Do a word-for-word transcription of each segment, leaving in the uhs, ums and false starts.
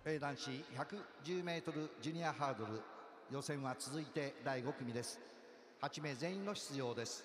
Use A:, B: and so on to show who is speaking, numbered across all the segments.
A: えー男子ひゃくじゅうメートルジュニアハードル予選は続いてだいご組です。はち名全員の出場です。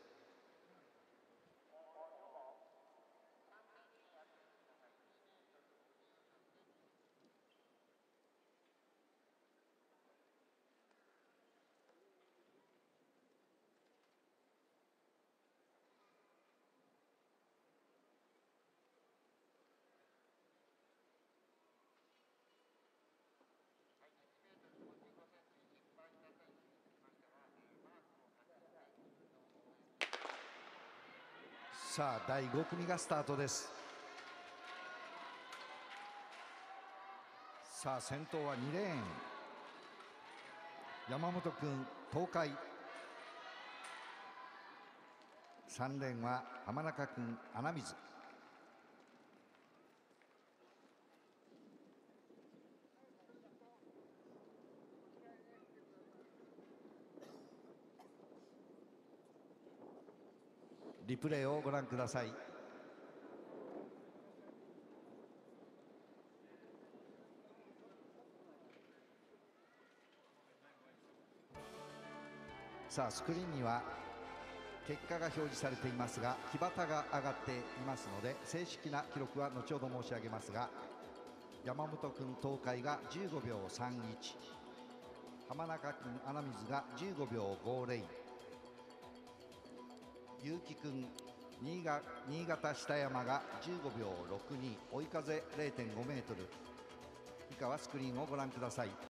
A: さあだいご組がスタートです。さあ先頭はにレーン山本君東海、さんレーンは浜中君穴水、リプレイをご覧ください。さあスクリーンには結果が表示されていますが木旗が上がっていますので正式な記録は後ほど申し上げますが、山本君東海がじゅうごびょうさんいち、浜中君穴水がじゅうごびょうごゼロ、結城君新潟新潟下山がじゅうごびょうろくに、追い風 れいてんごメートル。以下はスクリーンをご覧ください。